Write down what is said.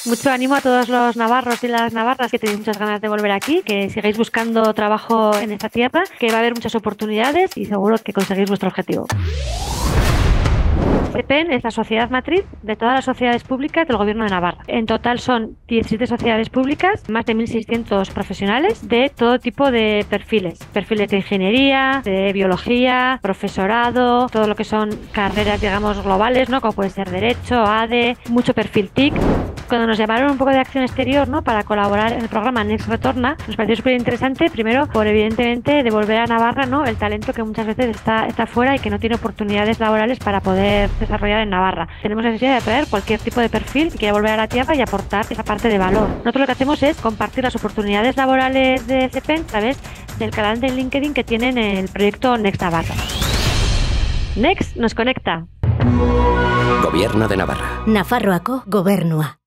Mucho ánimo a todos los navarros y las navarras que tenéis muchas ganas de volver aquí, que sigáis buscando trabajo en esta tierra, que va a haber muchas oportunidades y seguro que conseguís vuestro objetivo. CEPEN es la sociedad matriz de todas las sociedades públicas del Gobierno de Navarra. En total son 17 sociedades públicas, más de 1.600 profesionales de todo tipo de perfiles. Perfiles de ingeniería, de biología, profesorado, todo lo que son carreras, digamos, globales, ¿no? Como puede ser Derecho, ADE, mucho perfil TIC. Cuando nos llamaron un poco de acción exterior, ¿no?, para colaborar en el programa Next Retorna, nos pareció súper interesante, primero por evidentemente devolver a Navarra, ¿no?, el talento que muchas veces está fuera y que no tiene oportunidades laborales para poder desarrollar en Navarra. Tenemos la necesidad de atraer cualquier tipo de perfil que quiera volver a la tierra y aportar esa parte de valor. Nosotros lo que hacemos es compartir las oportunidades laborales de CEPEN a través del canal de LinkedIn que tienen en el proyecto Next Navarra. Next nos conecta. Gobierno de Navarra. Nafarroako gobernua.